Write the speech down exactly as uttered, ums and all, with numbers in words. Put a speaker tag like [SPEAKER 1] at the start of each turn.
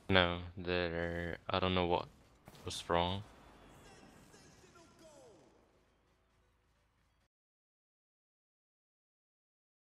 [SPEAKER 1] No, there. I don't know what was wrong.